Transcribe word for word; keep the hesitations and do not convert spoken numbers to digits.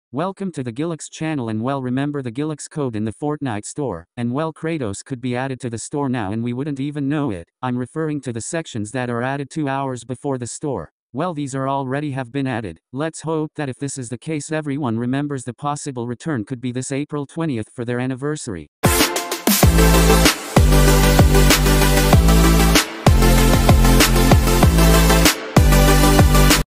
Welcome to the PICKAXE channel, and well, remember the PICKAXE code in the Fortnite store, and well, Kratos could be added to the store now and we wouldn't even know it. I'm referring to the sections that are added two hours before the store. Well, these are already have been added. Let's hope that if this is the case, everyone remembers the possible return could be this April twentieth for their anniversary.